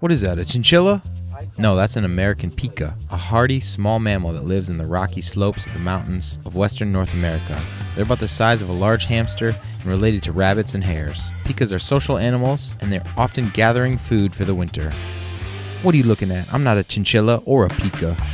What is that, a chinchilla? No, that's an American PIKA, a hardy, small mammal that lives in the rocky slopes of the mountains of western North America. They're about the size of a large hamster and related to rabbits and hares. Pikas are social animals, and they're often gathering food for the winter. What are you looking at? I'm not a chinchilla or a PIKA.